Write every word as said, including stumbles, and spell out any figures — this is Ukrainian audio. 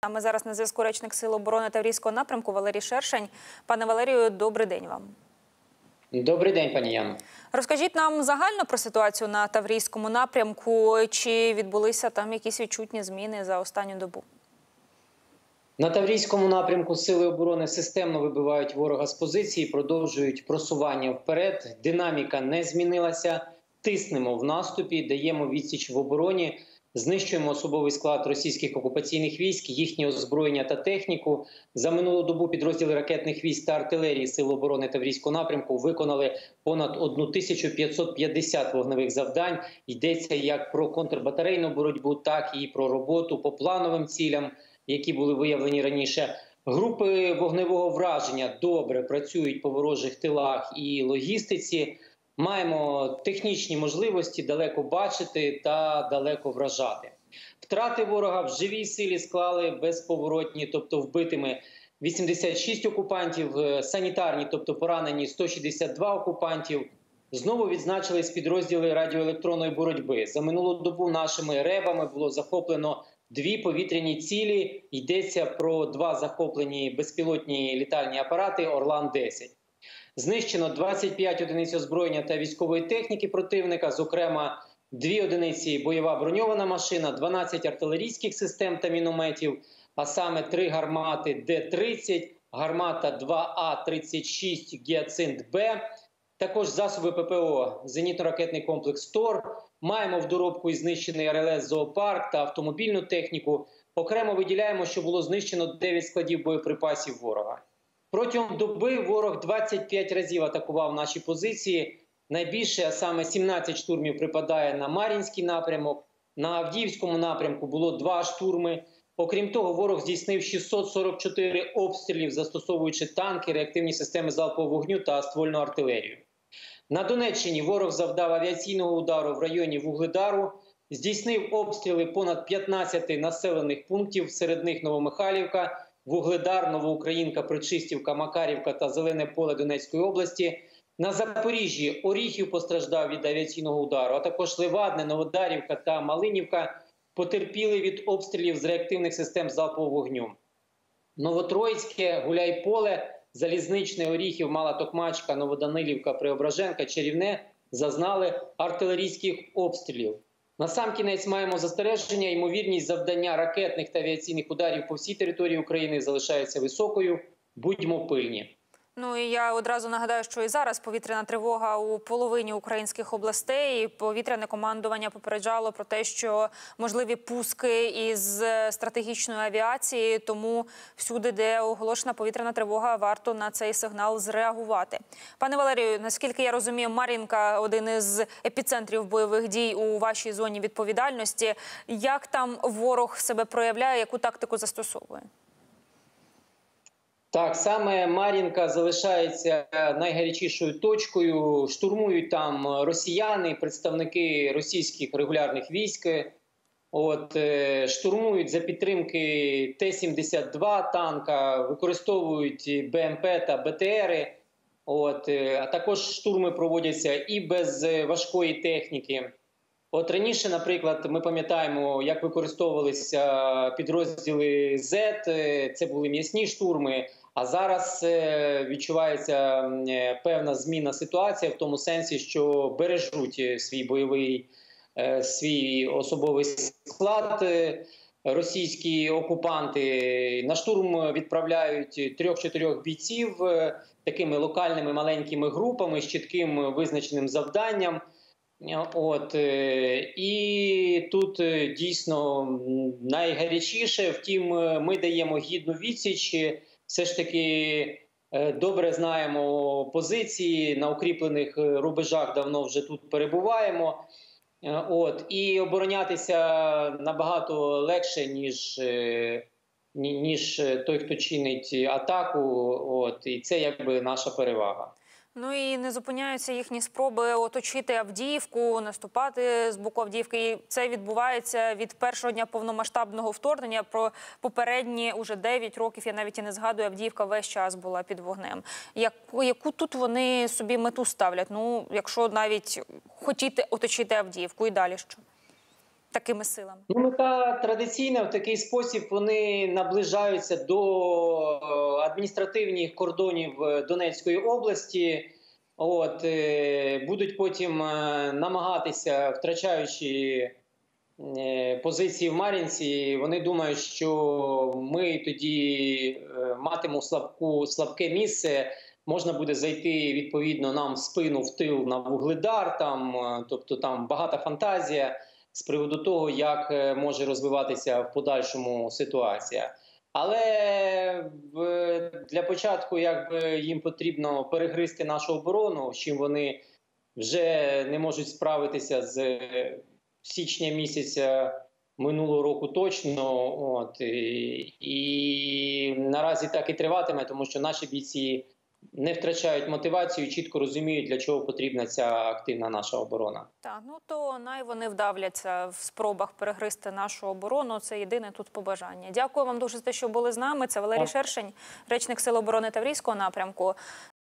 Ми зараз на зв'язку речник Сил оборони Таврійського напрямку Валерій Шершень. Пане Валерію, добрий день вам. Добрий день, пані Яно. Розкажіть нам загально про ситуацію на Таврійському напрямку. Чи відбулися там якісь відчутні зміни за останню добу? На Таврійському напрямку Сили оборони системно вибивають ворога з позиції, продовжують просування вперед. Динаміка не змінилася. Тиснемо в наступі, даємо відсіч в обороні. Знищуємо особовий склад російських окупаційних військ, їхнє озброєння та техніку. За минулу добу підрозділи ракетних військ та артилерії Сил оборони Таврійського напрямку виконали понад одну тисячу п'ятсот п'ятдесят вогневих завдань. Йдеться як про контрбатарейну боротьбу, так і про роботу по плановим цілям, які були виявлені раніше. Групи вогневого враження добре працюють по ворожих тилах і логістиці. Маємо технічні можливості далеко бачити та далеко вражати. Втрати ворога в живій силі склали безповоротні, тобто вбитими вісімдесят шість окупантів, санітарні, тобто поранені сто шістдесят два окупантів. Знову відзначились підрозділи радіоелектронної боротьби. За минулу добу нашими ребами було захоплено дві повітряні цілі. Йдеться про два захоплені безпілотні літальні апарати «Орлан десять». Знищено двадцять п'ять одиниць озброєння та військової техніки противника, зокрема дві одиниці бойова броньована машина, дванадцять артилерійських систем та мінометів, а саме три гармати Д тридцять, гармата два А тридцять шість «Гіацинт-Б», також засоби ППО, зенітно-ракетний комплекс «Тор». Маємо в доробку і знищений Ар Ел Ес «Зоопарк» та автомобільну техніку. Окремо виділяємо, що було знищено дев'ять складів боєприпасів ворога. Протягом доби ворог двадцять п'ять разів атакував наші позиції. Найбільше, а саме сімнадцять штурмів припадає на Мар'їнський напрямок. На Авдіївському напрямку було два штурми. Окрім того, ворог здійснив шістсот сорок чотири обстрілів, застосовуючи танки, реактивні системи залпового вогню та ствольну артилерію. На Донеччині ворог завдав авіаційного удару в районі Вугледару, здійснив обстріли понад п'ятнадцяти населених пунктів, серед них Новомихайлівка, Вугледар, Новоукраїнка, Причистівка, Макарівка та Зелене поле Донецької області. На Запоріжжі Оріхів постраждав від авіаційного удару, а також Левадне, Новодарівка та Малинівка потерпіли від обстрілів з реактивних систем залпового вогню. Новотроїцьке, Гуляйполе, Залізничне, Оріхів, Мала Токмачка, Новоданилівка, Преображенка, Чарівне зазнали артилерійських обстрілів. Насамкінець маємо застереження, ймовірність завдання ракетних та авіаційних ударів по всій території України залишається високою. Будьмо пильні. Ну і я одразу нагадаю, що і зараз повітряна тривога у половині українських областей. Повітряне командування попереджало про те, що можливі пуски із стратегічної авіації, тому всюди, де оголошена повітряна тривога, варто на цей сигнал зреагувати. Пане Валерію, наскільки я розумію, Мар'їнка – один із епіцентрів бойових дій у вашій зоні відповідальності. Як там ворог себе проявляє, яку тактику застосовує? Так, саме Мар'їнка залишається найгарячішою точкою. Штурмують там росіяни, представники російських регулярних військ. От, штурмують за підтримки Т сімдесят два танка, використовують Б М П та Б Т Ери. От, а також штурми проводяться і без важкої техніки. От раніше, наприклад, ми пам'ятаємо, як використовувалися підрозділи Зет, це були м'ясні штурми, а зараз відчувається певна зміна ситуації в тому сенсі, що бережуть свій бойовий, свій особовий склад. Російські окупанти на штурм відправляють трьох-чотирьох бійців такими локальними маленькими групами з чітким визначеним завданням. От, і тут дійсно найгарячіше, втім ми даємо гідну відсіч, все ж таки добре знаємо позиції, на укріплених рубежах давно вже тут перебуваємо. От, і оборонятися набагато легше, ніж, ніж той, хто чинить атаку, от, і це якби наша перевага. Ну і не зупиняються їхні спроби оточити Авдіївку, наступати з боку Авдіївки. І це відбувається від першого дня повномасштабного вторгнення. Про попередні уже дев'ять років, я навіть і не згадую, Авдіївка весь час була під вогнем. Яку, яку тут вони собі мету ставлять? Ну, якщо навіть хотіти оточити Авдіївку, і далі що? такими силами? Ну, мета традиційна, в такий спосіб вони наближаються до е, адміністративних кордонів е, Донецької області. От, е, будуть потім е, намагатися, втрачаючи е, позиції в Мар'їнці, вони думають, що ми тоді е, матимемо слабку, слабке місце, можна буде зайти відповідно нам в спину, в тил на Вугледар, там, е, тобто там багата фантазія з приводу того, як е, може розвиватися в подальшому ситуація. Але в- для початку якби їм потрібно перегризти нашу оборону, з чим вони вже не можуть справитися з е, січня місяця минулого року точно. От, і, і наразі так і триватиме, тому що наші бійці не втрачають мотивацію, чітко розуміють, для чого потрібна ця активна наша оборона. Так, ну то най вони вдавляться в спробах перегризти нашу оборону. Це єдине тут побажання. Дякую вам дуже за те, що були з нами. Це Валерій Так. Шершень, речник Сил оборони Таврійського напрямку.